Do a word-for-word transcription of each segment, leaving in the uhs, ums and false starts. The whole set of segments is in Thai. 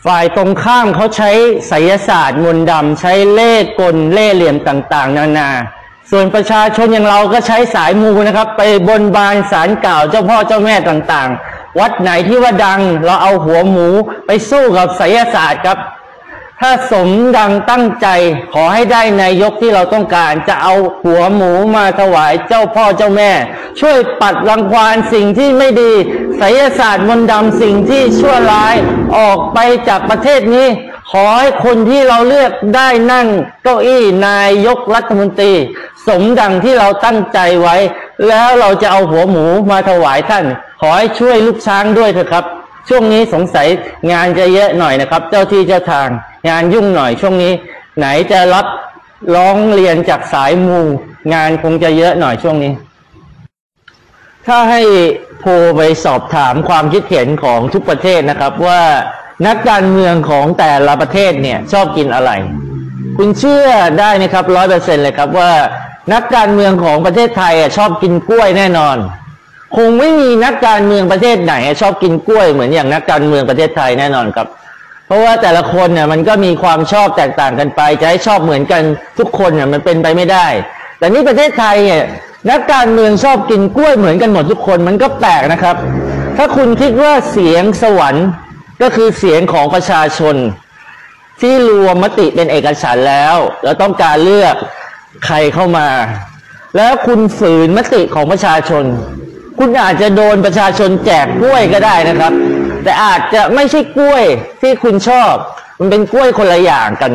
ฝ่ายตรงข้ามเขาใช้ไสยศาสตร์มนต์ดำใช้เล่ห์กลเล่ห์เหลี่ยมต่างๆนานาส่วนประชาชนอย่างเราก็ใช้สายมูนะครับไปบนบานศาลกล่าวเจ้าพ่อเจ้าแม่ต่างๆวัดไหนที่ว่าดังเราเอาหัวหมูไปสู้กับไสยศาสตร์ครับถ้าสมดังตั้งใจขอให้ได้นายกที่เราต้องการจะเอาหัวหมูมาถวายเจ้าพ่อเจ้าแม่ช่วยปัดรังควานสิ่งที่ไม่ดีไสยศาสตร์มนต์ดำสิ่งที่ชั่วร้ายออกไปจากประเทศนี้ขอให้คนที่เราเลือกได้นั่งเก้าอี้นายกรัฐมนตรีสมดังที่เราตั้งใจไว้แล้วเราจะเอาหัวหมูมาถวายท่านขอให้ช่วยลูกช้างด้วยเถอะครับช่วงนี้สงสัยงานจะเยอะหน่อยนะครับเจ้าที่เจ้าทางงานยุ่งหน่อยช่วงนี้ไหนจะรับร้องเรียนจากสายมูงานคงจะเยอะหน่อยช่วงนี้ถ้าให้โพลไปสอบถามความคิดเห็นของทุกประเทศนะครับว่านักการเมืองของแต่ละประเทศเนี่ยชอบกินอะไรคุณเชื่อได้นะครับร้อยเปอร์เซ็นต์เลยครับว่านักการเมืองของประเทศไทยชอบกินกล้วยแน่นอนคงไม่มีนักการเมืองประเทศไหนชอบกินกล้วยเหมือนอย่างนักการเมืองประเทศไทยแน่นอนครับเพราะว่าแต่ละคนเนี่ยมันก็มีความชอบแตกต่างกันไปจะให้ชอบเหมือนกันทุกคนเนี่ยมันเป็นไปไม่ได้แต่นี่ประเทศไทยเนี่ยนักการเมืองชอบกินกล้วยเหมือนกันหมดทุกคนมันก็แปลกนะครับถ้าคุณคิดว่าเสียงสวรรค์ก็คือเสียงของประชาชนที่รวมมติเป็นเอกฉันท์แล้วแล้วต้องการเลือกใครเข้ามาแล้วคุณฝืนมติของประชาชนคุณอาจจะโดนประชาชนแจกกล้วยก็ได้นะครับแต่อาจจะไม่ใช่กล้วยที่คุณชอบมันเป็นกล้วยคนละอย่างกัน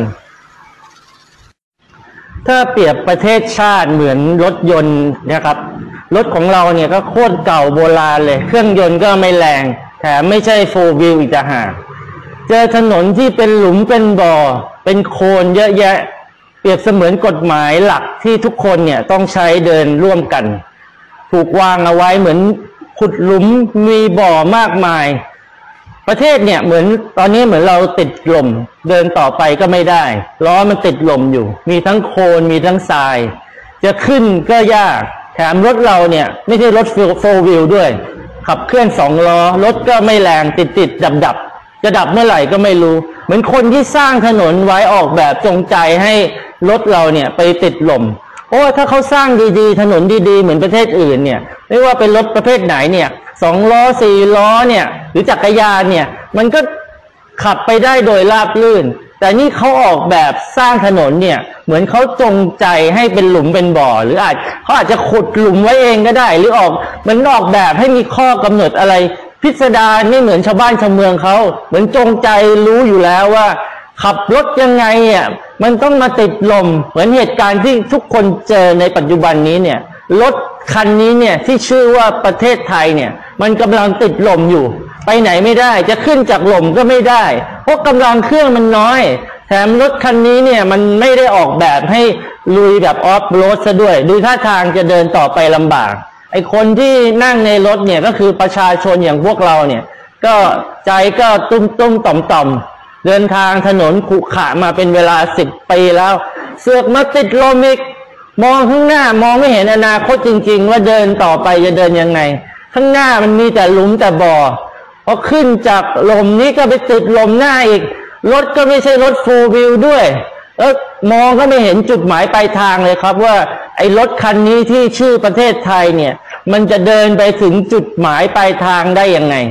ถ้าเปรียบประเทศชาติเหมือนรถยนต์นะครับรถของเราเนี่ยก็โคตรเก่าโบราณเลยเครื่องยนต์ก็ไม่แรงแถมไม่ใช่โฟร์วิวอีกต่างหากเจอถนนที่เป็นหลุมเป็นบ่อเป็นโคลนเยอะแยะเปรียบเสมือนกฎหมายหลักที่ทุกคนเนี่ยต้องใช้เดินร่วมกันถูกวางเอาไว้เหมือนขุดหลุมมีบ่อมากมายประเทศเนี่ยเหมือนตอนนี้เหมือนเราติดลมเดินต่อไปก็ไม่ได้ล้อมันติดลมอยู่มีทั้งโคลนมีทั้งทรายจะขึ้นก็ยากแถมรถเราเนี่ยไม่ใช่รถโฟร์วิวด้วยขับเคลื่อนสองล้อรถก็ไม่แรงติดติดดับดับจะดับเมื่อไหร่ก็ไม่รู้เหมือนคนที่สร้างถนนไว้ออกแบบจงใจให้รถเราเนี่ยไปติดลมโอ้ถ้าเขาสร้างดีๆถนนดีๆเหมือนประเทศอื่นเนี่ยไม่ว่าเป็นรถประเภทไหนเนี่ยสองล้อสี่ล้อเนี่ยหรือจักรยานเนี่ยมันก็ขับไปได้โดยราบรื่นแต่นี่เขาออกแบบสร้างถนนเนี่ยเหมือนเขาจงใจให้เป็นหลุมเป็นบ่อหรืออาจเขาอาจจะขุดหลุมไว้เองก็ได้หรือออกมันออกแบบให้มีข้อกำหนดอะไรพิสดารไม่เหมือนชาวบ้านชาวเมืองเขาเหมือนจงใจรู้อยู่แล้วว่าขับรถยังไงเนี่ยมันต้องมาติดลมเหมือนเหตุการณ์ที่ทุกคนเจอในปัจจุบันนี้เนี่ยรถคันนี้เนี่ยที่ชื่อว่าประเทศไทยเนี่ยมันกำลังติดลมอยู่ไปไหนไม่ได้จะขึ้นจากลมก็ไม่ได้เพราะกำลังเครื่องมันน้อยแถมรถคันนี้เนี่ยมันไม่ได้ออกแบบให้ลุยแบบออฟโรดซะด้วยดูท่าทางจะเดินต่อไปลำบากไอคนที่นั่งในรถเนี่ยก็คือประชาชนอย่างพวกเราเนี่ยก็ใจก็ตุ้มตุ้มต่อมต่อมเดินทางถนนขรุขระมาเป็นเวลาสิบปีแล้วเสือกมาติดลมอีกมองข้างหน้ามองไม่เห็นอนาคตจริงๆว่าเดินต่อไปจะเดินยังไงข้างหน้ามันมีแต่หลุมแต่บ่อพอขึ้นจากลมนี้ก็ไปติดลมหน้าอีกรถก็ไม่ใช่รถโฟร์วิวด้วยแล้วมองก็ไม่เห็นจุดหมายปลายทางเลยครับว่าไอ้รถคันนี้ที่ชื่อประเทศไทยเนี่ยมันจะเดินไปถึงจุดหมายปลายทางได้ยังไง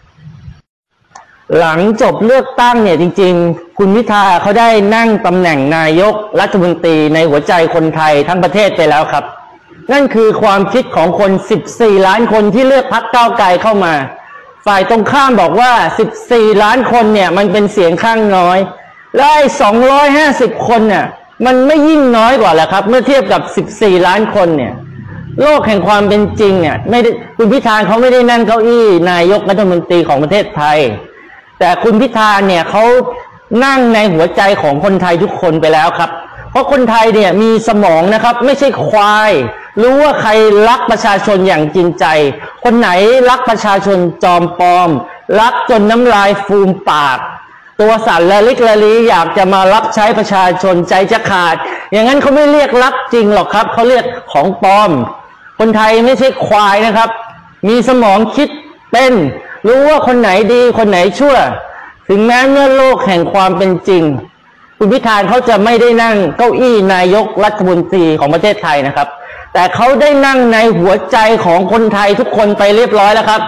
หลังจบเลือกตั้งเนี่ยจริงๆคุณพิธาเขาได้นั่งตำแหน่งนายกรัฐมนตรีในหัวใจคนไทยทั้งประเทศไปแล้วครับนั่นคือความคิดของคนสิบสี่ล้านคนที่เลือกพรรคก้าวไกลเข้ามาฝ่ายตรงข้ามบอกว่าสิบสี่ล้านคนเนี่ยมันเป็นเสียงข้างน้อยและไอ้สองร้อยห้าสิบคนเนี่ยมันไม่ยิ่งน้อยกว่าแหละครับเมื่อเทียบกับสิบสี่ล้านคนเนี่ยโลกแห่งความเป็นจริงเนี่ยไม่ได้คุณพิธาเขาไม่ได้นั่งเก้าอี้นายกรัฐมนตรีของประเทศไทยแต่คุณพิธาเนี่ยเขานั่งในหัวใจของคนไทยทุกคนไปแล้วครับเพราะคนไทยเนี่ยมีสมองนะครับไม่ใช่ควายรู้ว่าใครรักประชาชนอย่างจริงใจคนไหนรักประชาชนจอมปลอมรักจนน้ำลายฟูมปากตัวสั่นละลิกละลีอยากจะมารับใช้ประชาชนใจจะขาดอย่างนั้นเขาไม่เรียกรักจริงหรอกครับเขาเรียกของปลอมคนไทยไม่ใช่ควายนะครับมีสมองคิดเป็นรู้ว่าคนไหนดีคนไหนชั่วถึงแม้เมื่อโลกแห่งความเป็นจริงคุณพิธาเขาจะไม่ได้นั่งเก้าอี้นายกรัฐมนตรีของประเทศไทยนะครับแต่เขาได้นั่งในหัวใจของคนไทยทุกคนไปเรียบร้อยแล้วครับ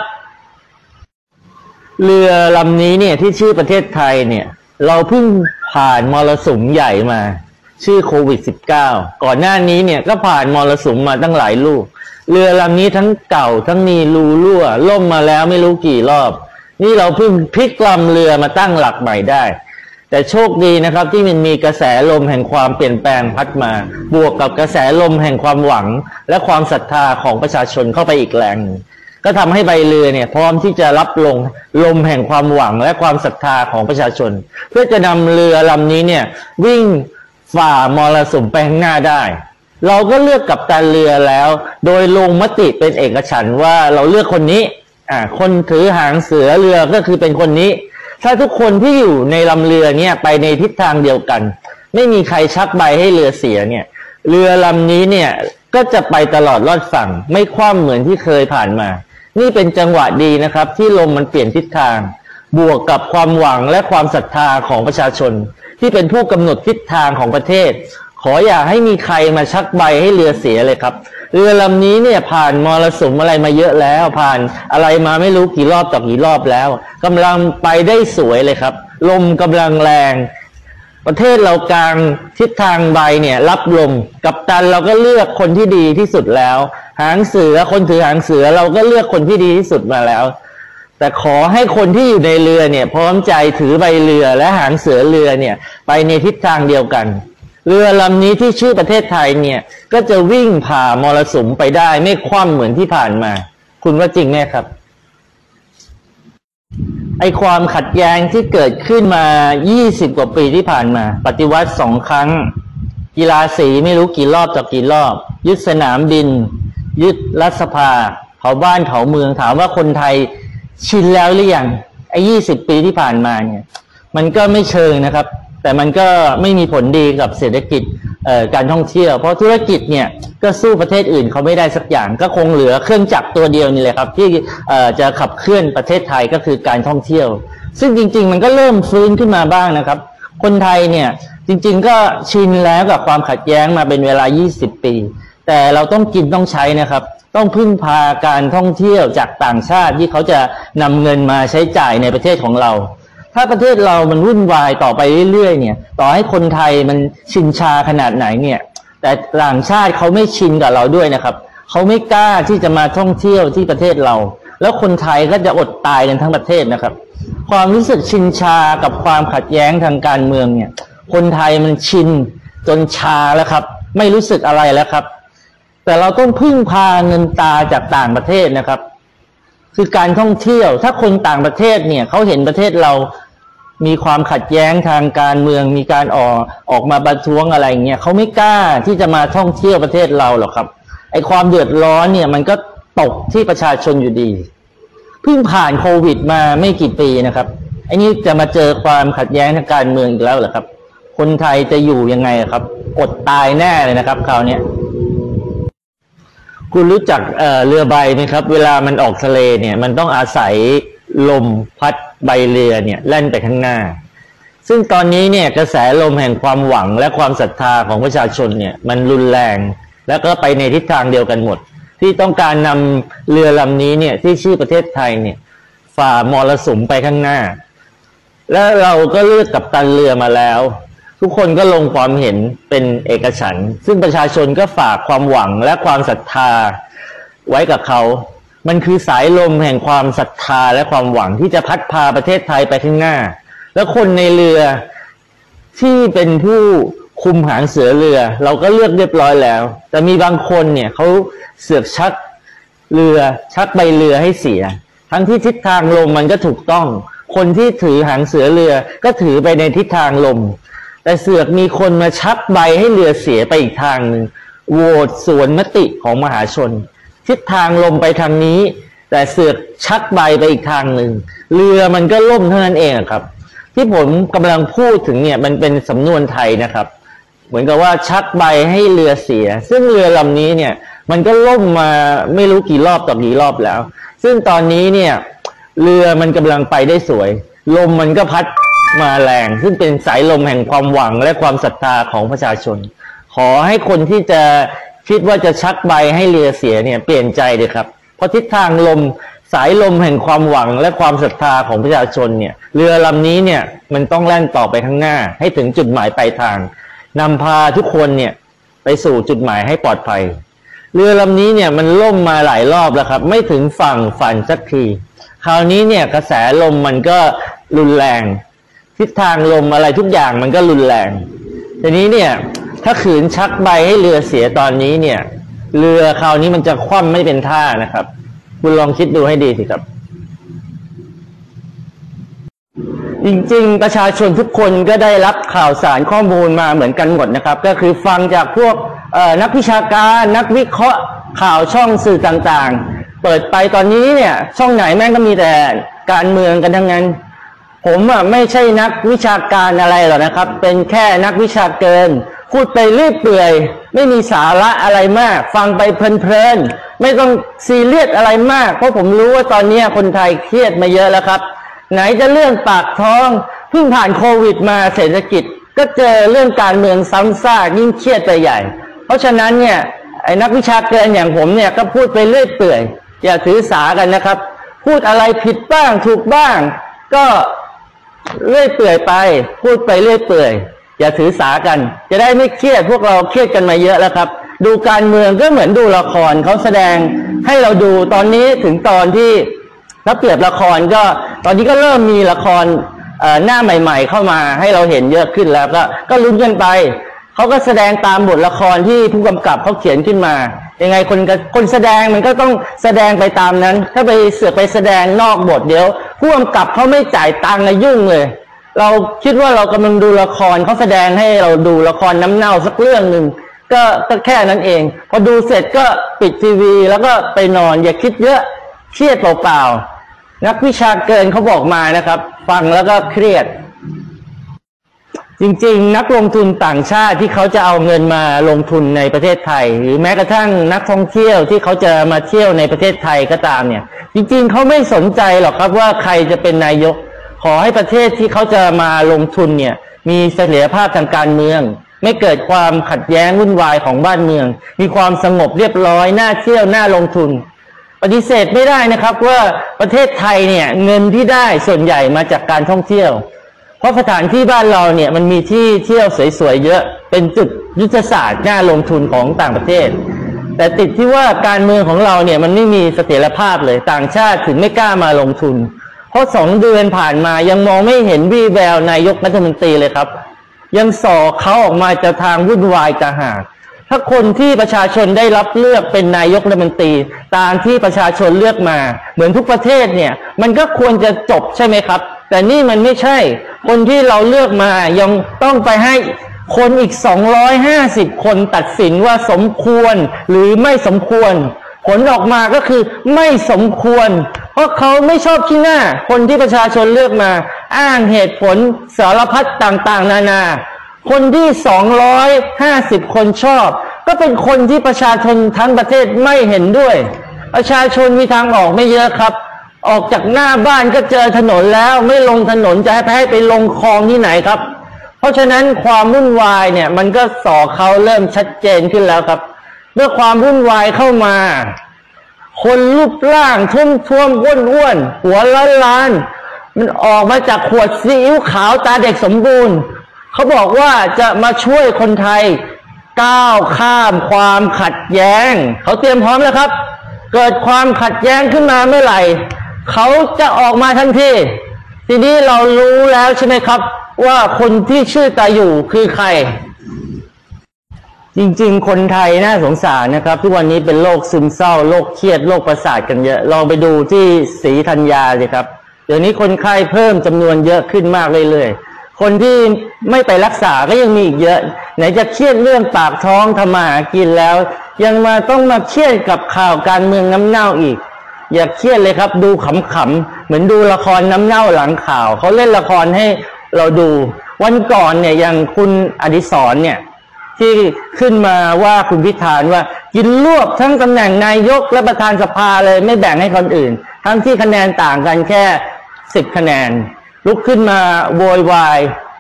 เรือลำนี้เนี่ยที่ชื่อประเทศไทยเนี่ยเราเพิ่งผ่านมรสุมใหญ่มาชื่อโควิด สิบเก้า ก่อนหน้านี้เนี่ยก็ผ่านมรสุมมาตั้งหลายลูกเรือลำนี้ทั้งเก่าทั้งมีรูรั่วล่มมาแล้วไม่รู้กี่รอบนี่เราเพิ่งพลิกลำเรือมาตั้งหลักใหม่ได้แต่โชคดีนะครับที่มันมีกระแสลมแห่งความเปลี่ยนแปลงพัดมาบวกกับกระแสลมแห่งความหวังและความศรัทธาของประชาชนเข้าไปอีกแรงก็ทำให้ใบเรือเนี่ยพร้อมที่จะรับลงลมแห่งความหวังและความศรัทธาของประชาชนเพื่อจะนำเรือลำนี้เนี่ยวิ่งฝ่ามรสุมไปข้างหน้าได้เราก็เลือกกัปตันเรือแล้วโดยลงมติเป็นเอกฉันท์ว่าเราเลือกคนนี้อ่าคนถือหางเสือเรือก็คือเป็นคนนี้ถ้าทุกคนที่อยู่ในลำเรือเนี่ยไปในทิศทางเดียวกันไม่มีใครชักใบให้เรือเสียเนี่ยเรือลำนี้เนี่ยก็จะไปตลอดรอดฝั่งไม่คว่ำเหมือนที่เคยผ่านมานี่เป็นจังหวะดีนะครับที่ลมมันเปลี่ยนทิศทางบวกกับความหวังและความศรัทธาของประชาชนที่เป็นผู้กำหนดทิศทางของประเทศขออย่าให้มีใครมาชักใบให้เรือเสียเลยครับเรือลำนี้เนี่ยผ่านมรสุมอะไรมาเยอะแล้วผ่านอะไรมาไม่รู้กี่รอบต่อกี่รอบแล้วกำลังไปได้สวยเลยครับลมกำลังแรงประเทศเรากลางทิศทางใบเนี่ยรับลมกัปตันเราก็เลือกคนที่ดีที่สุดแล้วหางเสือคนถือหางเสือเราก็เลือกคนที่ดีที่สุดมาแล้วแต่ขอให้คนที่อยู่ในเรือเนี่ยพร้อมใจถือใบเรือและหางเสือเรือเนี่ยไปในทิศทางเดียวกันเรือลำนี้ที่ชื่อประเทศไทยเนี่ยก็จะวิ่งผ่ามรสุมไปได้ไม่คว่ำเหมือนที่ผ่านมาคุณว่าจริงไหมครับไอความขัดแย้งที่เกิดขึ้นมายี่สิบกว่าปีที่ผ่านมาปฏิวัติสองครั้งกีฬาสีไม่รู้กี่รอบต่อกี่รอบยึดสนามบินยึดรัฐสภาเผาบ้านเผาเมืองถามว่าคนไทยชินแล้วหรือยังไอยี่สิบปีที่ผ่านมาเนี่ยมันก็ไม่เชิงนะครับแต่มันก็ไม่มีผลดีกับเศรษฐกิจการท่องเที่ยวเพราะธุรกิจเนี่ยก็สู้ประเทศอื่นเขาไม่ได้สักอย่างก็คงเหลือเครื่องจักรตัวเดียวนี่แหละครับที่จะขับเคลื่อนประเทศไทยก็คือการท่องเที่ยวซึ่งจริงๆมันก็เริ่มฟื้นขึ้นมาบ้างนะครับคนไทยเนี่ยจริงๆก็ชินแล้วกับความขัดแย้งมาเป็นเวลายี่สิบปีแต่เราต้องกินต้องใช้นะครับต้องพึ่งพาการท่องเที่ยวจากต่างชาติที่เขาจะนำเงินมาใช้จ่ายในประเทศของเราถ้าประเทศเรามันวุ่นวายต่อไปเรื่อยๆเนี่ยต่อให้คนไทยมันชินชาขนาดไหนเนี่ยแต่ต่างชาติเขาไม่ชินกับเราด้วยนะครับเขาไม่กล้าที่จะมาท่องเที่ยวที่ประเทศเราแล้วคนไทยก็จะอดตายกันทั้งประเทศนะครับความรู้สึกชินชากับความขัดแย้งทางการเมืองเนี่ยคนไทยมันชินจนชาแล้วครับไม่รู้สึกอะไรแล้วครับแต่เราต้องพึ่งพาเงินตาจากต่างประเทศนะครับคือการท่องเที่ยวถ้าคนต่างประเทศเนี่ยเขาเห็นประเทศเรามีความขัดแย้งทางการเมืองมีการออกออกมาประท้วงอะไรเงี้ยเขาไม่กล้าที่จะมาท่องเที่ยวประเทศเราหรอกครับไอความเดือดร้อนเนี่ยมันก็ตกที่ประชาชนอยู่ดีเพิ่งผ่านโควิดมาไม่กี่ปีนะครับไอ้นี่จะมาเจอความขัดแย้งทางการเมืองอีกแล้วเหรอครับคนไทยจะอยู่ยังไงครับอดตายแน่เลยนะครับคราวนี้คุณรู้จัก เอ่อ เรือใบไหมครับเวลามันออกทะเลเนี่ยมันต้องอาศัยลมพัดใบเรือเนี่ยแล่นไปข้างหน้าซึ่งตอนนี้เนี่ยกระแสลมแห่งความหวังและความศรัทธาของประชาชนเนี่ยมันรุนแรงแล้วก็ไปในทิศทางเดียวกันหมดที่ต้องการนำเรือลำนี้เนี่ยที่ชื่อประเทศไทยเนี่ยฝ่ามรสุมไปข้างหน้าและเราก็เลือกกัปตันเรือมาแล้วทุกคนก็ลงความเห็นเป็นเอกฉันท์ซึ่งประชาชนก็ฝากความหวังและความศรัทธาไว้กับเขามันคือสายลมแห่งความศรัทธาและความหวังที่จะพัดพาประเทศไทยไปข้างหน้าแล้วคนในเรือที่เป็นผู้คุมหางเสือเรือเราก็เลือกเรียบร้อยแล้วแต่มีบางคนเนี่ยเขาเสือกชักเรือชักใบเรือให้เสียทั้งที่ทิศทางลมมันก็ถูกต้องคนที่ถือหางเสือเรือก็ถือไปในทิศทางลมแต่เสือกมีคนมาชักใบให้เรือเสียไปอีกทางหนึ่งโหวตสวนมติของมหาชนทิศทางลมไปทางนี้แต่เสือกชักใบไปอีกทางหนึ่งเรือมันก็ล่มเท่านั้นเองครับที่ผมกำลังพูดถึงเนี่ยมันเป็นสำนวนไทยนะครับเหมือนกับว่าชักใบให้เรือเสียซึ่งเรือลำนี้เนี่ยมันก็ล่มมาไม่รู้กี่รอบต่อกี่รอบแล้วซึ่งตอนนี้เนี่ยเรือมันกำลังไปได้สวยลมมันก็พัดมาแรงซึ่งเป็นสายลมแห่งความหวังและความศรัทธาของประชาชนขอให้คนที่จะคิดว่าจะชักใบให้เรือเสียเนี่ยเปลี่ยนใจเลยครับเพราะทิศทางลมสายลมแห่งความหวังและความศรัทธาของประชาชนเนี่ยเรือลำนี้เนี่ยมันต้องแล่นต่อไปข้างหน้าให้ถึงจุดหมายปลายทางนำพาทุกคนเนี่ยไปสู่จุดหมายให้ปลอดภัยเรือลำนี้เนี่ยมันล่มมาหลายรอบแล้วครับไม่ถึงฝั่งฝันสักทีคราวนี้เนี่ยกระแสลมมันก็รุนแรงทิศทางลมอะไรทุกอย่างมันก็รุนแรงทีนี้เนี่ยถ้าขืนชักใบให้เรือเสียตอนนี้เนี่ยเรือคราวนี้มันจะคว่ำไม่เป็นท่านะครับคุณลองคิดดูให้ดีสิครับจริงๆประชาชนทุกคนก็ได้รับข่าวสารข้อมูลมาเหมือนกันหมดนะครับก็คือฟังจากพวกนักวิชาการนักวิเคราะห์ข่าวช่องสื่อต่างๆเปิดไปตอนนี้เนี่ยช่องไหนแม่งก็มีแต่การเมืองกันทั้งนั้นผมอ่ะไม่ใช่นักวิชาการอะไรหรอกนะครับเป็นแค่นักวิชาเกินพูดไปเรื่อยเปื่อยไม่มีสาระอะไรมากฟังไปเพลินๆไม่ต้องซีเรียสอะไรมากเพราะผมรู้ว่าตอนนี้คนไทยเครียดมาเยอะแล้วครับไหนจะเรื่องปากท้องเพิ่งผ่านโควิดมาเศรษฐกิจก็เจอเรื่องการเมืองซ้ำซากยิ่งเครียดไปใหญ่เพราะฉะนั้นเนี่ยไอ้นักวิชาการอย่างผมเนี่ยก็พูดไปเรื่อยเปื่อยอย่าถือสากันนะครับพูดอะไรผิดบ้างถูกบ้างก็เรื่อยเปื่อยไปพูดไปเรื่อยเปื่อยอย่าถือสากันจะได้ไม่เครียดพวกเราเครียดกันมาเยอะแล้วครับดูการเมืองก็เหมือนดูละครเขาแสดงให้เราดูตอนนี้ถึงตอนที่ถ้าเปรียบละครก็ตอนนี้ก็เริ่มมีละครหน้าใหม่ๆเข้ามาให้เราเห็นเยอะขึ้นแล้วก็ก็ลุ้นกันไปเขาก็แสดงตามบทละครที่ผู้กำกับเขาเขียนขึ้นมายังไงคนคนแสดงมันก็ต้องแสดงไปตามนั้นถ้าไปเสือกไปแสดงนอกบทเดี๋ยวผู้กำกับเขาไม่จ่ายตังค์เลยยุ่งเลยเราคิดว่าเรากำลังดูละครเขาแสดงให้เราดูละครน้ำเน่าสักเรื่องหนึ่งก็ก็แค่นั้นเองพอดูเสร็จก็ปิดทีวีแล้วก็ไปนอนอย่าคิดเยอะเครียดเปล่าๆนักวิชาเกินเขาบอกมานะครับฟังแล้วก็เครียดจริงๆนักลงทุนต่างชาติที่เขาจะเอาเงินมาลงทุนในประเทศไทยหรือแม้กระทั่งนักท่องเที่ยวที่เขาจะมาเที่ยวในประเทศไทยก็ตามเนี่ยจริงๆเขาไม่สนใจหรอกครับว่าใครจะเป็นนายกขอให้ประเทศที่เขาจะมาลงทุนเนี่ยมีเสถียรภาพทางการเมืองไม่เกิดความขัดแย้งวุ่นวายของบ้านเมืองมีความสงบเรียบร้อยน่าเที่ยวน่าลงทุนปฏิเสธไม่ได้นะครับว่าประเทศไทยเนี่ยเงินที่ได้ส่วนใหญ่มาจากการท่องเที่ยวเพราะสถานที่บ้านเราเนี่ยมันมีที่เที่ยวสวยๆเยอะเป็นจุดยุทธศาสตร์น่าลงทุนของต่างประเทศแต่ติดที่ว่าการเมืองของเราเนี่ยมันไม่มีเสถียรภาพเลยต่างชาติถึงไม่กล้ามาลงทุนเพราะสองเดือนผ่านมายังมองไม่เห็นวี่แววนายกรัฐมนตรีเลยครับยังส่อเขาออกมาจะทางวุ่นวายต่างหากถ้าคนที่ประชาชนได้รับเลือกเป็นนายกรัฐมนตรีตามที่ประชาชนเลือกมาเหมือนทุกประเทศเนี่ยมันก็ควรจะจบใช่ไหมครับแต่นี่มันไม่ใช่คนที่เราเลือกมายังต้องไปให้คนอีกสองร้อยห้าสิบคนตัดสินว่าสมควรหรือไม่สมควรผลออกมาก็คือไม่สมควรเพราะเขาไม่ชอบขี้หน้าคนที่ประชาชนเลือกมาอ้างเหตุผลสารพัดต่างๆนานาคนที่สองร้อยห้าสิบคนชอบก็เป็นคนที่ประชาชนทั้งประเทศไม่เห็นด้วยประชาชนมีทางออกไม่เยอะครับออกจากหน้าบ้านก็เจอถนนแล้วไม่ลงถนนจะให้ไปลงคลองที่ไหนครับเพราะฉะนั้นความวุ่นวายเนี่ยมันก็ส่อเขาเริ่มชัดเจนขึ้นแล้วครับเมื่อความวุ่นวายเข้ามาคนรูปร่างทุ่มท่วมอ้วนอ้วนหัวล้านล้านมันออกมาจากขวดซีอิ๊วขาวตาเด็กสมบูรณ์เขาบอกว่าจะมาช่วยคนไทยก้าวข้ามความขัดแย้งเขาเตรียมพร้อมแล้วครับเกิดความขัดแย้งขึ้นมาเมื่อไหร่เขาจะออกมาทันทีทีนี้เรารู้แล้วใช่ไหมครับว่าคนที่ชื่อตาอยู่คือใครจริงๆคนไทยน่าสงสารนะครับทุกวันนี้เป็นโรคซึมเศร้าโรคเครียดโรคประสาทกันเยอะลองไปดูที่ศรีธัญญาสิครับเดี๋ยวนี้คนไข้เพิ่มจำนวนเยอะขึ้นมากเรื่อยๆคนที่ไม่ไปรักษาก็ยังมีอีกเยอะไหนจะเครียดเรื่องปากท้องทำมาหากินแล้วยังมาต้องมาเครียดกับข่าวการเมืองน้ำเน่าอีกอย่าเครียดเลยครับดูขำๆเหมือนดูละครน้ำเน่าหลังข่าวเขาเล่นละครให้เราดูวันก่อนเนี่ยอย่างคุณอดิศรเนี่ยที่ขึ้นมาว่าคุณพิธาว่ากินรวบทั้งตำแหน่งนายกและประธานสภาเลยไม่แบ่งให้คนอื่นทั้งที่คะแนนต่างกันแค่สิบคะแนนลุกขึ้นมาโวยวาย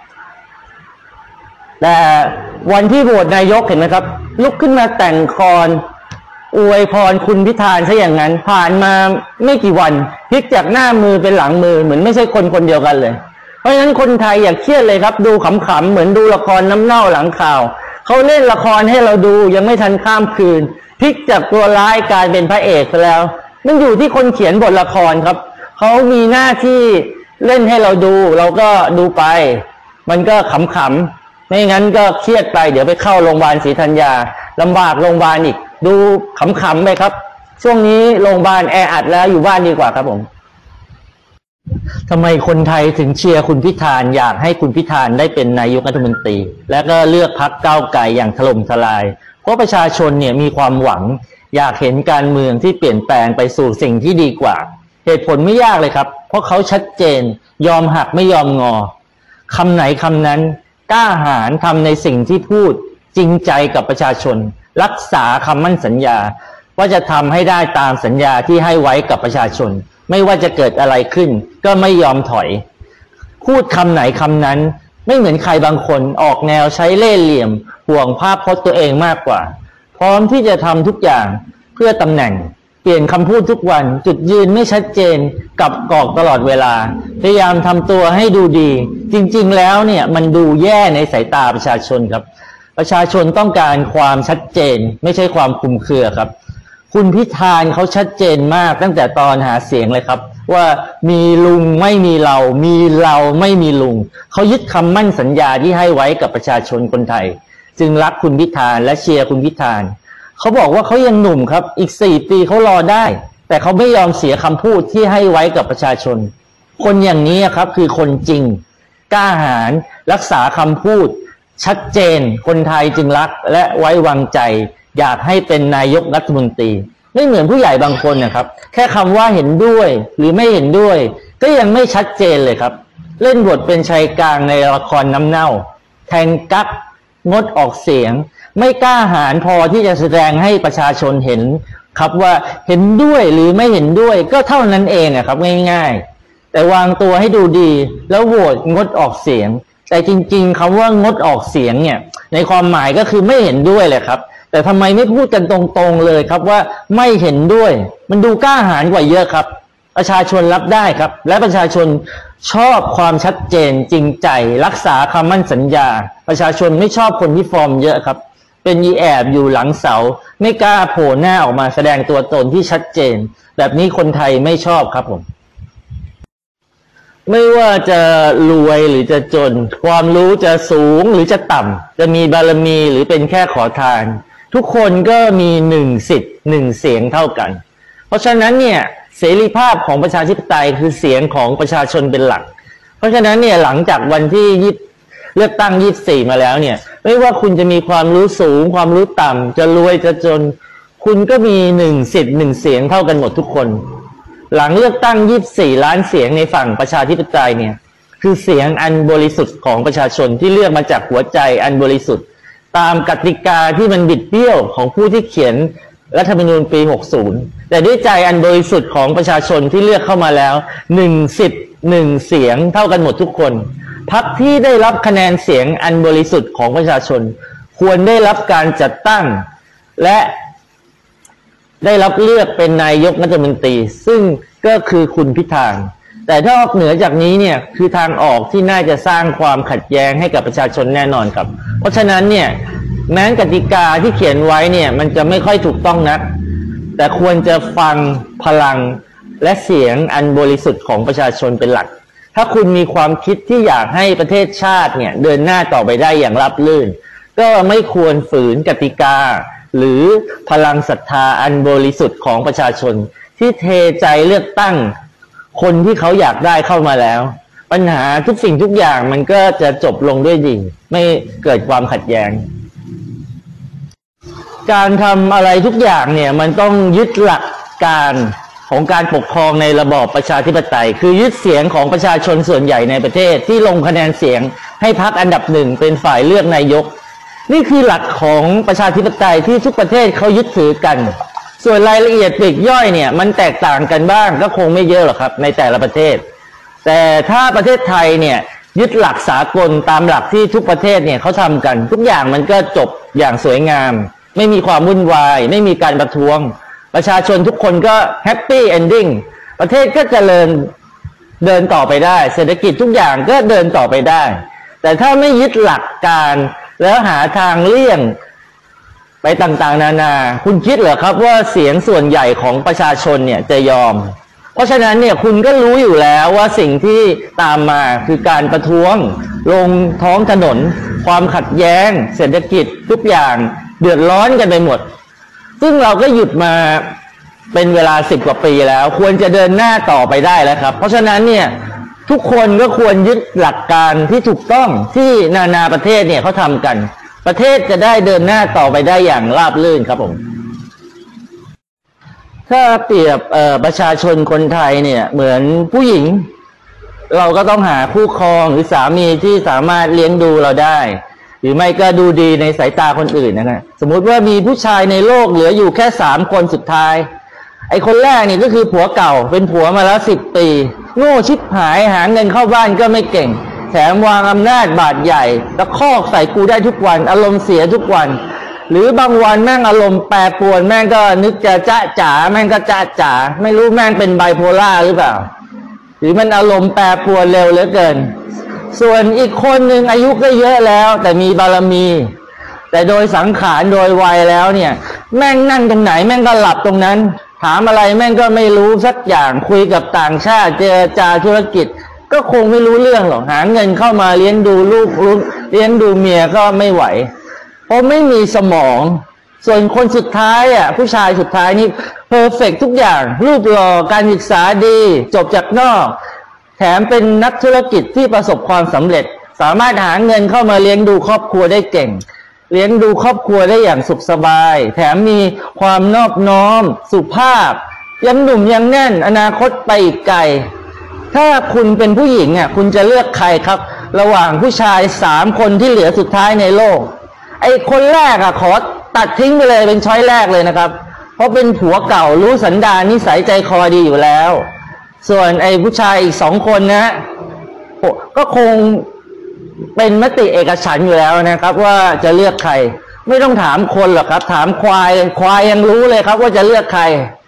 แต่วันที่โหวตนายกเห็นไหมครับลุกขึ้นมาแต่งคอนอวยพรคุณพิธาซะอย่างนั้นผ่านมาไม่กี่วันพลิกจากหน้ามือเป็นหลังมือเหมือนไม่ใช่คนคนเดียวกันเลยเพราะฉะนั้นคนไทยอย่าเครียดเลยครับดูขำๆเหมือนดูละครน้ำเน่าหลังข่าวเขาเล่นละครให้เราดูยังไม่ทันข้ามคืนพลิกจากตัวร้ายกลายเป็นพระเอกไปแล้วมันอยู่ที่คนเขียนบทละครครับเขามีหน้าที่เล่นให้เราดูเราก็ดูไปมันก็ขำๆไม่งั้นก็เครียดไปเดี๋ยวไปเข้าโรงพยาบาลศรีธัญญาลำบากโรงพยาบาลอีกดูขำๆไปครับช่วงนี้โรงพยาบาลแออัดแล้วอยู่บ้านดีกว่าครับผมทำไมคนไทยถึงเชียร์คุณพิธาอยากให้คุณพิธาได้เป็นนายกรัฐมนตรีและก็เลือกพรรคก้าวไกลอย่างถล่มทลายเพราะประชาชนเนี่ยมีความหวังอยากเห็นการเมืองที่เปลี่ยนแปลงไปสู่สิ่งที่ดีกว่าเหตุผลไม่ยากเลยครับเพราะเขาชัดเจนยอมหักไม่ยอมงอคำไหนคำนั้นกล้าหาญทำในสิ่งที่พูดจริงใจกับประชาชนรักษาคำมั่นสัญญาว่าจะทำให้ได้ตามสัญญาที่ให้ไว้กับประชาชนไม่ว่าจะเกิดอะไรขึ้นก็ไม่ยอมถอยพูดคำไหนคำนั้นไม่เหมือนใครบางคนออกแนวใช้เล่ห์เหลี่ยมห่วงภาพพจน์ตัวเองมากกว่าพร้อมที่จะทำทุกอย่างเพื่อตำแหน่งเปลี่ยนคำพูดทุกวันจุดยืนไม่ชัดเจนกับกอกตลอดเวลาพยายามทำตัวให้ดูดีจริงๆแล้วเนี่ยมันดูแย่ในสายตาประชาชนครับประชาชนต้องการความชัดเจนไม่ใช่ความคลุมเครือครับคุณพิธาเขาชัดเจนมากตั้งแต่ตอนหาเสียงเลยครับว่ามีลุงไม่มีเรามีเราไม่มีลุงเขายึดคำมั่นสัญญาที่ให้ไว้กับประชาชนคนไทยจึงรักคุณพิธาและเชียร์คุณพิธาเขาบอกว่าเขายังหนุ่มครับอีกสี่ปีเขารอได้แต่เขาไม่ยอมเสียคำพูดที่ให้ไว้กับประชาชนคนอย่างนี้ครับคือคนจริงกล้าหาญรักษาคำพูดชัดเจนคนไทยจึงรักและไว้วางใจอยากให้เป็นนายกรัฐมนตรีไม่เหมือนผู้ใหญ่บางคนนะครับแค่คำว่าเห็นด้วยหรือไม่เห็นด้วยก็ยังไม่ชัดเจนเลยครับเล่นบทเป็นชายกลางในละครน้ำเน่าแทงกั๊กงดออกเสียงไม่กล้าหาญพอที่จะแสดงให้ประชาชนเห็นครับว่าเห็นด้วยหรือไม่เห็นด้วยก็เท่านั้นเองครับง่ายๆแต่วางตัวให้ดูดีแล้วโหวตงดออกเสียงแต่จริงๆคำว่างดออกเสียงเนี่ยในความหมายก็คือไม่เห็นด้วยเลยครับแต่ทำไมไม่พูดกันตรงๆเลยครับว่าไม่เห็นด้วยมันดูกล้าหาญกว่าเยอะครับประชาชนรับได้ครับและประชาชนชอบความชัดเจนจริงใจรักษาคำมั่นสัญญาประชาชนไม่ชอบคนที่ฟอร์มเยอะครับเป็นยีแอบอยู่หลังเสาไม่กล้าโผล่หน้าออกมาแสดงตัวตนที่ชัดเจนแบบนี้คนไทยไม่ชอบครับผมไม่ว่าจะรวยหรือจะจนความรู้จะสูงหรือจะต่ำจะมีบารมีหรือเป็นแค่ขอทานทุกคนก็มีหนึ่งสิทธิ์หนึ่งเสียงเท่ากันเพราะฉะนั้นเนี่ยเสรีภาพของประชาธิปไตยคือเสียงของประชาชนเป็นหลักเพราะฉะนั้นเนี่ยหลังจากวันที่ยี่เลือกตั้งยี่สิบสี่มาแล้วเนี่ยไม่ว่าคุณจะมีความรู้สูงความรู้ต่ำจะรวยจะจนคุณก็มีหนึ่งสิทธิ์หนึ่งเสียงเท่ากันหมดทุกคนหลังเลือกตั้งยี่สิบสี่ล้านเสียงในฝั่งประชาธิปไตยเนี่ยคือเสียงอันบริสุทธิ์ของประชาชนที่เลือกมาจากหัวใจอันบริสุทธิ์ตามกติกาที่มันบิดเบี้ยวของผู้ที่เขียนรัฐธรรมนูญปีหกสิบแต่ด้วยใจอันบริสุทธิ์ของประชาชนที่เลือกเข้ามาแล้วหนึ่งสิทธิ์หนึ่งเสียงเท่ากันหมดทุกคนพรรคที่ได้รับคะแนนเสียงอันบริสุทธิ์ของประชาชนควรได้รับการจัดตั้งและได้รับเลือกเป็นนายกรัฐมนตรีซึ่งก็คือคุณพิธาแต่ถ้าออกเหนือจากนี้เนี่ยคือทางออกที่น่าจะสร้างความขัดแย้งให้กับประชาชนแน่นอนครับเพราะฉะนั้นเนี่ยแม้กติกาที่เขียนไว้เนี่ยมันจะไม่ค่อยถูกต้องนักแต่ควรจะฟังพลังและเสียงอันบริสุทธิ์ของประชาชนเป็นหลักถ้าคุณมีความคิดที่อยากให้ประเทศชาติเนี่ยเดินหน้าต่อไปได้อย่างราบรื่นก็ไม่ควรฝืนกติกาหรือพลังศรัทธาอันบริสุทธิ์ของประชาชนที่เทใจเลือกตั้งคนที่เขาอยากได้เข้ามาแล้วปัญหาทุกสิ่งทุกอย่างมันก็จะจบลงด้วยดีไม่เกิดความขัดแย้งการทำอะไรทุกอย่างเนี่ยมันต้องยึดหลักการของการปกครองในระบอบประชาธิปไตยคือยึดเสียงของประชาชนส่วนใหญ่ในประเทศที่ลงคะแนนเสียงให้พรรคอันดับหนึ่งเป็นฝ่ายเลือกนายกนี่คือหลักของประชาธิปไตยที่ทุกประเทศเขายึดถือกันส่วนรายละเอียดปลีกย่อยเนี่ยมันแตกต่างกันบ้างก็คงไม่เยอะหรอกครับในแต่ละประเทศแต่ถ้าประเทศไทยเนี่ยยึดหลักสากลตามหลักที่ทุกประเทศเนี่ยเขาทำกันทุกอย่างมันก็จบอย่างสวยงามไม่มีความวุ่นวายไม่มีการประท้วงประชาชนทุกคนก็แฮปปี้เอนดิ้งประเทศก็เจริญเดินต่อไปได้เศรษฐกิจทุกอย่างก็เดินต่อไปได้แต่ถ้าไม่ยึดหลักการแล้วหาทางเลี่ยงไปต่างๆนานาคุณคิดเหรอครับว่าเสียงส่วนใหญ่ของประชาชนเนี่ยจะยอมเพราะฉะนั้นเนี่ยคุณก็รู้อยู่แล้วว่าสิ่งที่ตามมาคือการประท้วงลงท้องถนนความขัดแย้งเศรษฐกิจทุกอย่างเดือดร้อนกันไปหมดซึ่งเราก็หยุดมาเป็นเวลาสิบกว่าปีแล้วควรจะเดินหน้าต่อไปได้แล้วครับเพราะฉะนั้นเนี่ยทุกคนก็ควรยึดหลักการที่ถูกต้องที่นานาประเทศเนี่ยเขาทำกันประเทศจะได้เดินหน้าต่อไปได้อย่างราบรื่นครับผมถ้าเปรียบประชาชนคนไทยเนี่ยเหมือนผู้หญิงเราก็ต้องหาคู่ครองหรือสามีที่สามารถเลี้ยงดูเราได้หรือไม่ก็ดูดีในสายตาคนอื่นนะครับสมมุติว่ามีผู้ชายในโลกเหลืออยู่แค่สามคนสุดท้ายไอ้คนแรกนี่ก็คือผัวเก่าเป็นผัวมาแล้วสิบปีโง่ชิบหายหาเงินเข้าบ้านก็ไม่เก่งแถมวางอำนาจบาดใหญ่ตะคอกใส่กูได้ทุกวันอารมณ์เสียทุกวันหรือบางวันแม่งอารมณ์แปรปรวนแม่งก็นึกจะจ้าจ๋าแม่งก็จ้าจ๋าไม่รู้แม่งเป็นไบโพล่าหรือเปล่าหรือมันอารมณ์แปรปรวนเร็วเหลือเกินส่วนอีกคนหนึ่งอายุก็เยอะแล้วแต่มีบารมีแต่โดยสังขารโดยวัยแล้วเนี่ยแม่งนั่งตรงไหนแม่งก็หลับตรงนั้นถามอะไรแม่งก็ไม่รู้สักอย่างคุยกับต่างชาติเจรจาธุรกิจก็คงไม่รู้เรื่องหรอกหาเงินเข้ามาเลี้ยงดูลูกเลี้ยงดูเมียก็ไม่ไหวเพราะไม่มีสมองส่วนคนสุดท้ายอ่ะผู้ชายสุดท้ายนี่เพอร์เฟกต์ทุกอย่างรูปหล่อการศึกษาดีจบจากนอกแถมเป็นนักธุรกิจที่ประสบความสำเร็จสามารถหาเงินเข้ามาเลี้ยงดูครอบครัวได้เก่งเลี้ยงดูครอบครัวได้อย่างสุขสบายแถมมีความนอบน้อมสุภาพยังหนุ่มยังแน่นอนาคตไปอีกไกลถ้าคุณเป็นผู้หญิงอ่ะคุณจะเลือกใครครับระหว่างผู้ชายสามคนที่เหลือสุดท้ายในโลกไอ้คนแรกอ่ะขอตัดทิ้งไปเลยเป็นช้อยแรกเลยนะครับเพราะเป็นผัวเก่ารู้สันดานนิสัยใจคอดีอยู่แล้วส่วนไอ้ผู้ชายอีกสองคนนะก็คงเป็นมติเอกฉันท์อยู่แล้วนะครับว่าจะเลือกใครไม่ต้องถามคนหรอกครับถามควายควายยังรู้เลยครับว่าจะเลือกใคร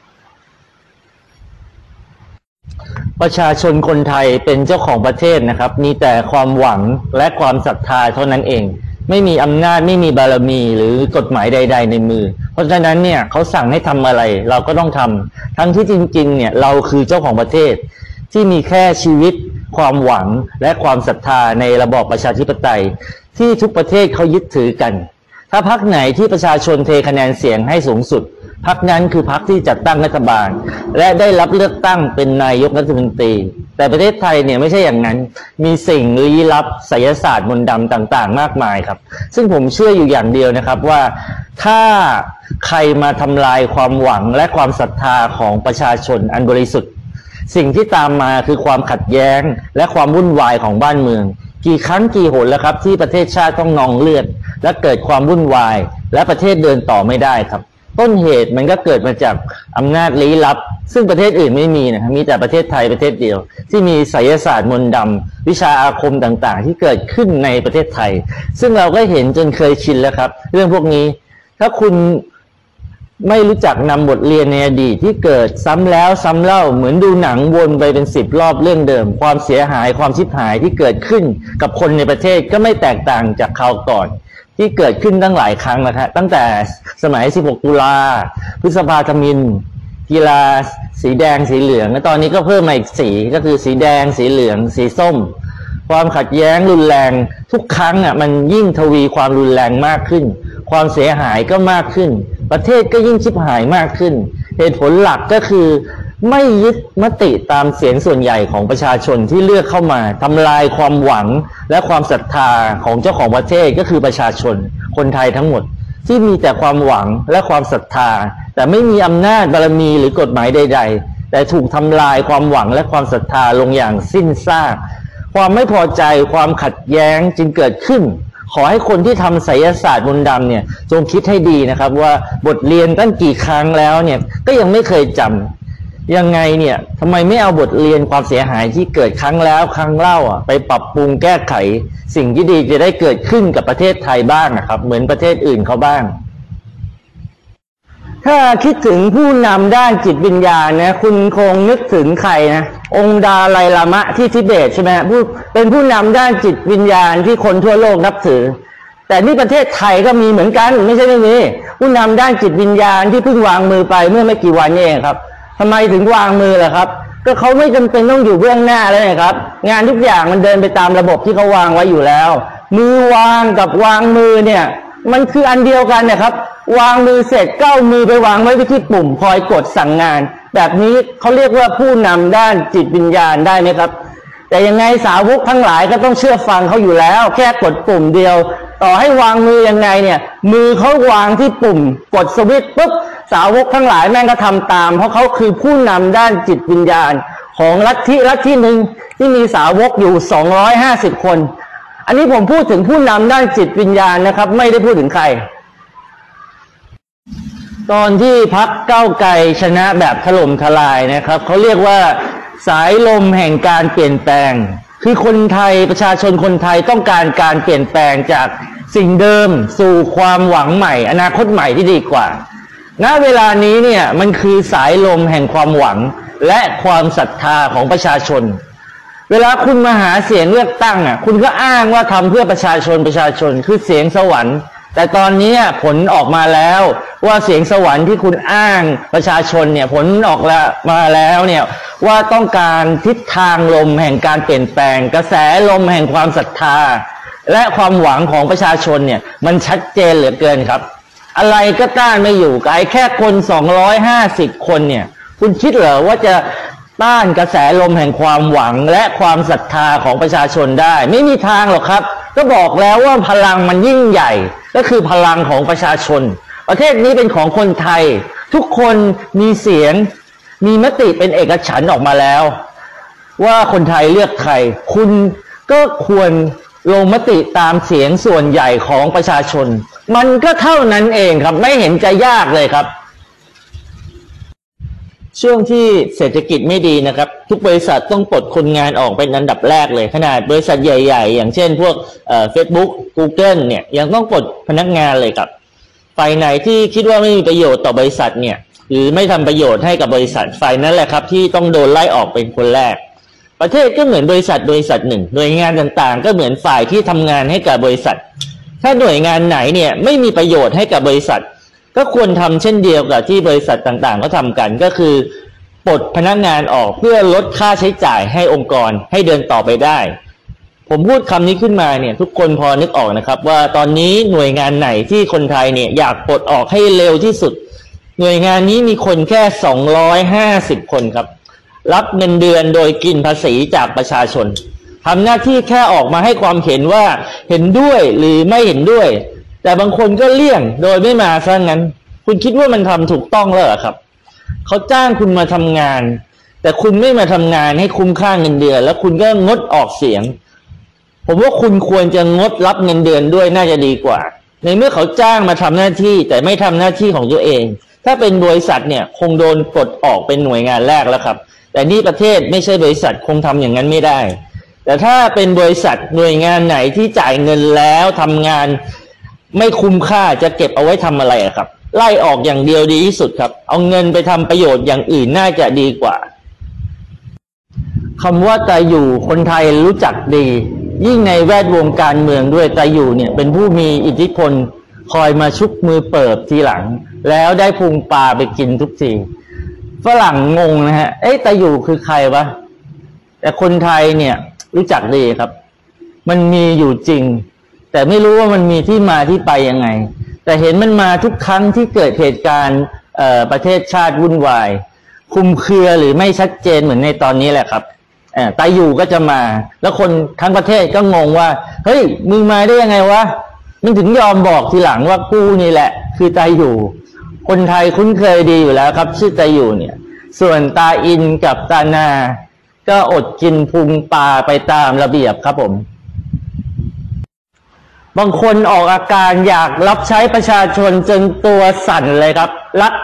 ประชาชนคนไทยเป็นเจ้าของประเทศนะครับมีแต่ความหวังและความศรัทธาเท่านั้นเองไม่มีอำนาจไม่มีบารมีหรือกฎหมายใดๆในมือเพราะฉะนั้นเนี่ยเขาสั่งให้ทำอะไรเราก็ต้องทำทั้งที่จริงๆเนี่ยเราคือเจ้าของประเทศที่มีแค่ชีวิตความหวังและความศรัทธาในระบอบประชาธิปไตยที่ทุกประเทศเขายึดถือกันถ้าพรรคไหนที่ประชาชนเทคะแนนเสียงให้สูงสุดพรรคนั้นคือพรรคที่จัดตั้งรัฐบาลและได้รับเลือกตั้งเป็นนายกรัฐมนตรีแต่ประเทศไทยเนี่ยไม่ใช่อย่างนั้นมีสิ่งลี้ลับไสยศาสตร์มนต์ดำต่างๆมากมายครับซึ่งผมเชื่ออยู่อย่างเดียวนะครับว่าถ้าใครมาทำลายความหวังและความศรัทธาของประชาชนอันบริสุทธิ์สิ่งที่ตามมาคือความขัดแย้งและความวุ่นวายของบ้านเมืองกี่ครั้งกี่หนแล้วครับที่ประเทศชาติต้องนองเลือดและเกิดความวุ่นวายและประเทศเดินต่อไม่ได้ครับต้นเหตุมันก็เกิดมาจากอำนาจลี้ลับซึ่งประเทศอื่นไม่มีนะครับมีแต่ประเทศไทยประเทศเดียวที่มีไสยศาสตร์มนต์ดำวิชาอาคมต่างๆที่เกิดขึ้นในประเทศไทยซึ่งเราก็เห็นจนเคยชินแล้วครับเรื่องพวกนี้ถ้าคุณไม่รู้จักนำบทเรียนในอดีตที่เกิดซ้ำแล้วซ้ำเล่าเหมือนดูหนังวนไปเป็นสิบรอบเรื่องเดิมความเสียหายความชิบหายที่เกิดขึ้นกับคนในประเทศก็ไม่แตกต่างจากคราวก่อนที่เกิดขึ้นตั้งหลายครั้งนะครับตั้งแต่สมัยสิบหกตุลาพฤษภาธมิฬกีฬาสีแดงสีเหลืองและตอนนี้ก็เพิ่มมาอีกสีก็คือสีแดงสีเหลืองสีส้มความขัดแย้งรุนแรงทุกครั้งอ่ะมันยิ่งทวีความรุนแรงมากขึ้นความเสียหายก็มากขึ้นประเทศก็ยิ่งชิบหายมากขึ้นเหตุผลหลักก็คือไม่ยึดมติตามเสียงส่วนใหญ่ของประชาชนที่เลือกเข้ามาทำลายความหวังและความศรัทธาของเจ้าของประเทศก็คือประชาชนคนไทยทั้งหมดที่มีแต่ความหวังและความศรัทธาแต่ไม่มีอำนาจบารมีหรือกฎหมายใดๆแต่ถูกทำลายความหวังและความศรัทธาลงอย่างสิ้นซากความไม่พอใจความขัดแย้งจึงเกิดขึ้นขอให้คนที่ทำไสยศาสตร์มนต์ดำเนี่ยจงคิดให้ดีนะครับว่าบทเรียนตั้งกี่ครั้งแล้วเนี่ยก็ยังไม่เคยจยังไงเนี่ยทำไมไม่เอาบทเรียนความเสียหายที่เกิดครั้งแล้วครั้งเล่าอ่ะไปปรับปรุงแก้ไขสิ่งที่ดีจะได้เกิดขึ้นกับประเทศไทยบ้างนะครับเหมือนประเทศอื่นเขาบ้างถ้าคิดถึงผู้นำด้านจิตวิญญาณนะคุณคงนึกถึงใครนะองค์ดาไลลามะที่ทิเบตใช่ไหมผู้เป็นผู้นำด้านจิตวิญญาณที่คนทั่วโลกนับถือแต่นี่ประเทศไทยก็มีเหมือนกันไม่ใช่ไม่มีผู้นำด้านจิตวิญญาณที่เพิ่งวางมือไปเมื่อไม่กี่วันเองครับทำไมถึงวางมือล่ะครับก็เขาไม่จำเป็นต้องอยู่เบื้องหน้าแล้วนะครับงานทุกอย่างมันเดินไปตามระบบที่เขาวางไว้อยู่แล้วมือวางกับวางมือเนี่ยมันคืออันเดียวกันนะครับวางมือเสร็จก็เอามือไปวางไว้ที่ปุ่มคอยกดสั่งงานแบบนี้เขาเรียกว่าผู้นำด้านจิตวิญญาณได้ไหมครับแต่ยังไงสาวกทั้งหลายก็ต้องเชื่อฟังเขาอยู่แล้วแค่กดปุ่มเดียวต่อให้วางมือยังไงเนี่ยมือเขาวางที่ปุ่มกดสวิตช์ปุ๊บสาวกทั้งหลายแม่งก็ทำตามเพราะเขาคือผู้นำด้านจิตวิญญาณของลัทธิลัทธิหนึ่งที่มีสาวกอยู่สองร้อยห้าสิบคนอันนี้ผมพูดถึงผู้นำด้านจิตวิญญาณนะครับไม่ได้พูดถึงใครตอนที่พรรคก้าวไกลชนะแบบถล่มทลายนะครับเขาเรียกว่าสายลมแห่งการเปลี่ยนแปลงคือคนไทยประชาชนคนไทยต้องการการเปลี่ยนแปลงจากสิ่งเดิมสู่ความหวังใหม่อนาคตใหม่ที่ดีกว่าณเวลานี้เนี่ยมันคือสายลมแห่งความหวังและความศรัทธาของประชาชนเวลาคุณมาหาเสียงเลือกตั้งอ่ะคุณก็อ้างว่าทำเพื่อประชาชนประชาชนคือเสียงสวรรค์แต่ตอนนี้ผลออกมาแล้วว่าเสียงสวรรค์ที่คุณอ้างประชาชนเนี่ยผลออกมาแล้วเนี่ยว่าต้องการทิศทางลมแห่งการเปลี่ยนแปลงกระแสลมแห่งความศรัทธาและความหวังของประชาชนเนี่ยมันชัดเจนเหลือเกินครับอะไรก็ต้านไม่อยู่ไกลแค่คนสองร้อยห้าสิบคนเนี่ยคุณคิดเหรอว่าจะต้านกระแสลมแห่งความหวังและความศรัทธาของประชาชนได้ไม่มีทางหรอกครับก็บอกแล้วว่าพลังมันยิ่งใหญ่ก็คือพลังของประชาชนประเทศนี้เป็นของคนไทยทุกคนมีเสียงมีมติเป็นเอกฉันท์ออกมาแล้วว่าคนไทยเลือกใครคุณก็ควรลงมติตามเสียงส่วนใหญ่ของประชาชนมันก็เท่านั้นเองครับไม่เห็นจะยากเลยครับช่วงที่เศรษฐกิจไม่ดีนะครับทุกบริษัทต้องปลดคนงานออกเป็นอันดับแรกเลยขนาดบริษัทใหญ่ๆอย่างเช่นพวกเอ่อ Facebook Google เนี่ยยังต้องปลดพนักงานเลยครับฝ่ายไหนที่คิดว่าไม่มีประโยชน์ต่อบริษัทเนี่ยหรือไม่ทำประโยชน์ให้กับบริษัทฝ่ายนั้นแหละครับที่ต้องโดนไล่ออกเป็นคนแรกประเทศก็เหมือนบริษัทบริษัทหนึ่งหน่วยงานต่างๆก็เหมือนฝ่ายที่ทำงานให้กับบริษัทถ้าหน่วยงานไหนเนี่ยไม่มีประโยชน์ให้กับบริษัทก็ควรทำเช่นเดียวกับที่บริษัทต่างๆก็ทำกันก็คือปลดพนักงานออกเพื่อลดค่าใช้จ่ายให้องค์กรให้เดินต่อไปได้ผมพูดคำนี้ขึ้นมาเนี่ยทุกคนพอนึกออกนะครับว่าตอนนี้หน่วยงานไหนที่คนไทยเนี่ยอยากปลดออกให้เร็วที่สุดหน่วยงานนี้มีคนแค่สองร้อยห้าสิบคนครับรับเงินเดือนโดยกินภาษีจากประชาชนทำหน้าที่แค่ออกมาให้ความเห็นว่าเห็นด้วยหรือไม่เห็นด้วยแต่บางคนก็เลี่ยงโดยไม่มาซะงั้นคุณคิดว่ามันทำถูกต้องแล้วเหรอครับเขาจ้างคุณมาทำงานแต่คุณไม่มาทำงานให้คุ้มค่าเงินเดือนแล้วคุณก็งดออกเสียงผมว่าคุณควรจะงดรับเงินเดือนด้วยน่าจะดีกว่าในเมื่อเขาจ้างมาทำหน้าที่แต่ไม่ทำหน้าที่ของตัวเองถ้าเป็นบริษัทเนี่ยคงโดนปลดออกเป็นหน่วยงานแรกแล้วครับแต่นี่ประเทศไม่ใช่บริษัทคงทำอย่างนั้นไม่ได้แต่ถ้าเป็นบริษัทหน่วยงานไหนที่จ่ายเงินแล้วทำงานไม่คุ้มค่าจะเก็บเอาไว้ทำอะไรครับไล่ออกอย่างเดียวดีที่สุดครับเอาเงินไปทำประโยชน์อย่างอื่นน่าจะดีกว่าคำว่าตาอยู่คนไทยรู้จักดียิ่งในแวดวงการเมืองด้วยตาอยู่เนี่ยเป็นผู้มีอิทธิพลคอยมาชุบมือเปิบทีหลังแล้วได้พุงปลาไปกินทุกทีฝรั่งงงนะฮะเอ๊ะตาอยู่คือใครวะแต่คนไทยเนี่ยรู้จักดีครับมันมีอยู่จริงแต่ไม่รู้ว่ามันมีที่มาที่ไปยังไงแต่เห็นมันมาทุกครั้งที่เกิดเหตุการณ์ประเทศชาติวุ่นวายคลุมเครือหรือไม่ชัดเจนเหมือนในตอนนี้แหละครับตาอยู่ก็จะมาแล้วคนทั้งประเทศก็งงว่าเฮ้ยมึงมาได้ยังไงวะมึงถึงยอมบอกทีหลังว่ากูนี่แหละคือตาอยู่คนไทยคุ้นเคยดีอยู่แล้วครับชื่อตาอยู่เนี่ยส่วนตาอินกับตานาก็อดกินพุงปลาไปตามระเบียบครับผมบางคนออกอาการอยากรับใช้ประชาชนจนตัวสั่นเลยครับรัก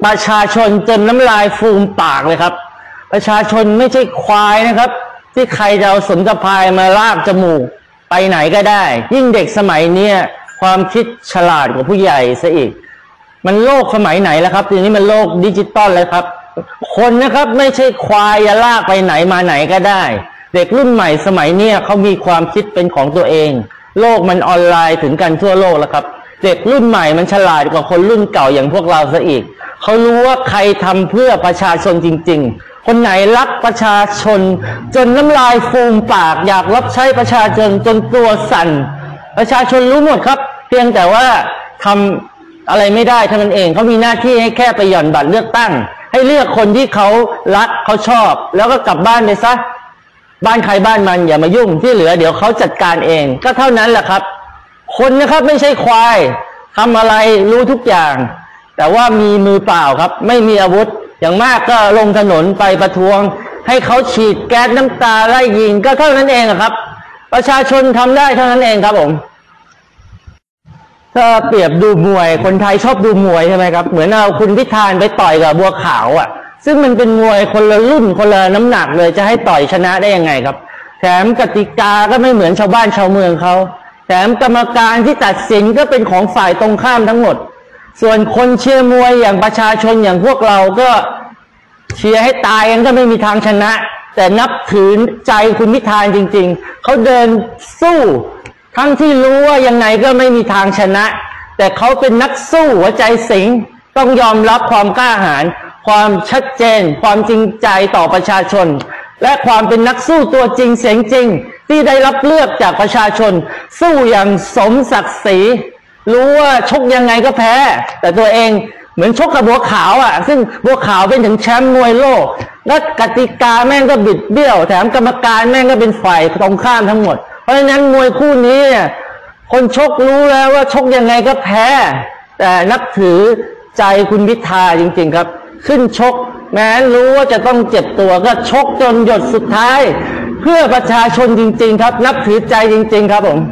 ประชาชนจนน้ำลายฟูมปากเลยครับประชาชนไม่ใช่ควายนะครับที่ใครจะเอาสนสะพายมาลากจมูกไปไหนก็ได้ยิ่งเด็กสมัยนี้ความคิดฉลาดกว่าผู้ใหญ่ซะอีกมันโลกสมัยไหนแล้วครับทีนี้มันโลกดิจิตอลเลยครับคนนะครับไม่ใช่ควายจะลากไปไหนมาไหนก็ได้เด็กรุ่นใหม่สมัยนี้เขามีความคิดเป็นของตัวเองโลกมันออนไลน์ถึงกันทั่วโลกแล้วครับเด็กรุ่นใหม่มันฉลาดกว่าคนรุ่นเก่าอย่างพวกเราซะอีกเขารู้ว่าใครทำเพื่อประชาชนจริงๆคนไหนรักประชาชนจนน้ำลายฟูมปากอยากรับใช้ประชาชนจนตัวสั่นประชาชนรู้หมดครับเพียงแต่ว่าทำอะไรไม่ได้เท่านั้นเองเขามีหน้าที่ให้แค่ไปหย่อนบัตรเลือกตั้งให้เลือกคนที่เขารักเขาชอบแล้วก็กลับบ้านไปซะบ้านใครบ้านมันอย่ามายุ่งที่เหลือเดี๋ยวเขาจัดการเองก็เท่านั้นแหละครับคนนะครับไม่ใช่ควายทำอะไรรู้ทุกอย่างแต่ว่ามีมือเปล่าครับไม่มีอาวุธอย่างมากก็ลงถนนไปประท้วงให้เขาฉีดแก๊สน้ำตาไล่ยิงก็เท่านั้นเองครับประชาชนทำได้เท่านั้นเองครับผมถ้าเปรียบดูมวยคนไทยชอบดูมวยใช่ไหมครับเหมือนเอาคุณพิธาไปต่อยกับบัวขาวอ่ะซึ่งมันเป็นมวยคนละรุ่นคนละน้ำหนักเลยจะให้ต่อยชนะได้ยังไงครับแถมกติกาก็ไม่เหมือนชาวบ้านชาวเมืองเขาแถมกรรมการที่ตัดสินก็เป็นของฝ่ายตรงข้ามทั้งหมดส่วนคนเชียร์มวยอย่างประชาชนอย่างพวกเราก็เชียร์ให้ตายกันก็ไม่มีทางชนะแต่นับถือใจคุณพิธาจริงๆเขาเดินสู้ทั้งที่รู้ว่ายังไงก็ไม่มีทางชนะแต่เขาเป็นนักสู้หัวใจสิงต้องยอมรับความกล้าหาญความชัดเจนความจริงใจต่อประชาชนและความเป็นนักสู้ตัวจริงเสียงจริงที่ได้รับเลือกจากประชาชนสู้อย่างสมศักดิ์ศรีรู้ว่าชกยังไงก็แพ้แต่ตัวเองเหมือนชกกับบัวขาวอ่ะซึ่งบัวขาวเป็นถึงแชมป์มวยโลกและกติกาแม่งก็บิดเบี้ยวแถมกรรมการแม่งก็เป็นฝ่ายตรงข้ามทั้งหมดเพราะฉะนั้นมวยคู่นี้เนี่ยคนชกรู้แล้วว่าชกยังไงก็แพ้แต่นับถือใจคุณพิธาจริงๆครับขึ้นชกแม้รู้ว่าจะต้องเจ็บตัวก็ชกจนหยดสุดท้ายเพื่อประชาชนจริงๆครับนับถือใจจริงๆครับผม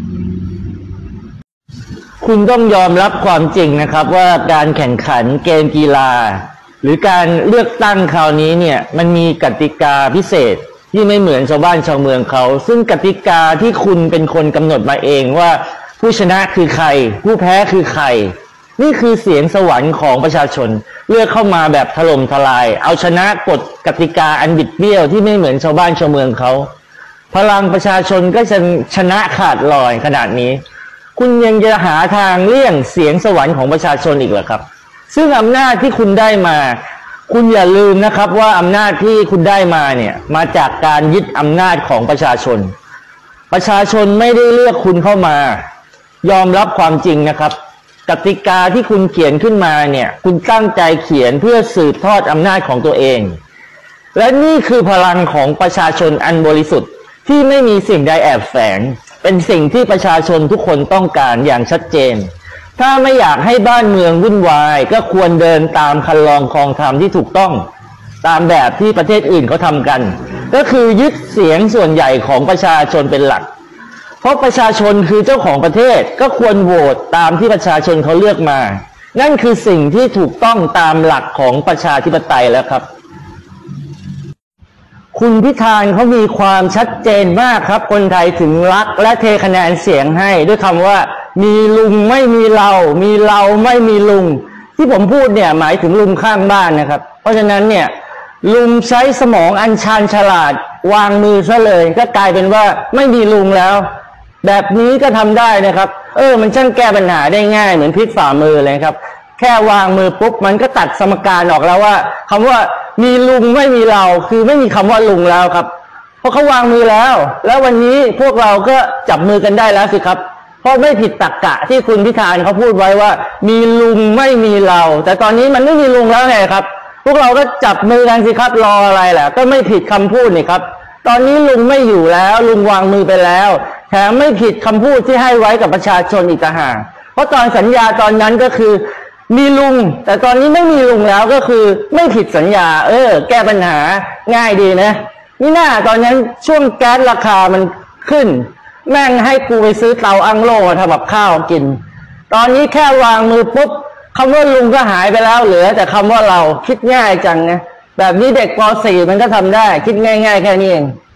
คุณต้องยอมรับความจริงนะครับว่าการแข่งขันเกมกีฬาหรือการเลือกตั้งคราวนี้เนี่ยมันมีกติกาพิเศษที่ไม่เหมือนชาวบ้านชาวเมืองเขาซึ่งกติกาที่คุณเป็นคนกำหนดมาเองว่าผู้ชนะคือใครผู้แพ้คือใครนี่คือเสียงสวรรค์ของประชาชนเลือกเข้ามาแบบถล่มทลายเอาชนะกฎกติกาอันบิดเบี้ยวที่ไม่เหมือนชาวบ้านชาวเมืองเขาพลังประชาชนก็จะชนะขาดลอยขนาดนี้คุณยังจะหาทางเลี่ยงเสียงสวรรค์ของประชาชนอีกเหรอครับซึ่งอำนาจที่คุณได้มาคุณอย่าลืมนะครับว่าอำนาจที่คุณได้มาเนี่ยมาจากการยึดอำนาจของประชาชนประชาชนไม่ได้เลือกคุณเข้ามายอมรับความจริงนะครับกติกาที่คุณเขียนขึ้นมาเนี่ยคุณตั้งใจเขียนเพื่อสืบทอดอำนาจของตัวเองและนี่คือพลังของประชาชนอันบริสุทธิ์ที่ไม่มีสิ่งใดแอบแฝงเป็นสิ่งที่ประชาชนทุกคนต้องการอย่างชัดเจนถ้าไม่อยากให้บ้านเมืองวุ่นวายก็ควรเดินตามคันลองครองธรรมที่ถูกต้องตามแบบที่ประเทศอื่นเขาทำกันก็คือยึดเสียงส่วนใหญ่ของประชาชนเป็นหลักเพราะประชาชนคือเจ้าของประเทศก็ควรโหวตตามที่ประชาชนเขาเลือกมานั่นคือสิ่งที่ถูกต้องตามหลักของประชาธิปไตยแล้วครับคุณพิธาเขามีความชัดเจนมากครับคนไทยถึงรักและเทคะแนนเสียงให้ด้วยคำว่ามีลุงไม่มีเรามีเราไม่มีลุงที่ผมพูดเนี่ยหมายถึงลุงข้างบ้านนะครับเพราะฉะนั้นเนี่ยลุงใช้สมองอันชาญฉลาดวางมือซะเลยก็กลายเป็นว่าไม่มีลุงแล้วแบบนี้ก็ทำได้นะครับเออมันช่างแก้ปัญหาได้ง่ายเหมือนพลิกฝ่ามือเลยครับแค่วางมือปุ๊บมันก็ตัดสมการออกแล้วว่าคำว่ามีลุงไม่มีเราคือไม่มีคำว่าลุงแล้วครับเพราะเขาวางมือแล้วแล้ววันนี้พวกเราก็จับมือกันได้แล้วสิครับเพราะไม่ผิดตรรกะที่คุณพิธาเขาพูดไว้ว่ามีลุงไม่มีเราแต่ตอนนี้มันไม่มีลุงแล้วไงครับพวกเราก็จับมือกันสิครับรออะไรแหละก็ไม่ผิดคำพูดนี่ครับตอนนี้ลุงไม่อยู่แล้วลุงวางมือไปแล้วแถมไม่ผิดคำพูดที่ให้ไว้กับประชาชนอีกต่างหากเพราะตอนสัญญาตอนนั้นก็คือมีลุงแต่ตอนนี้ไม่มีลุงแล้วก็คือไม่ผิดสัญญาเออแก้ปัญหาง่ายดีนะนี่น่าตอนนั้นช่วงแก๊สราคามันขึ้นแม่งให้กูไปซื้อเตาอั้งโล่มาทำกับข้าวกินตอนนี้แค่วางมือปุ๊บคำว่าลุงก็หายไปแล้วเหลือแต่คำว่าเราคิดง่ายจังนะแบบนี้เด็กป .สี่ มันก็ทำได้คิดง่ายๆแค่นี้เอง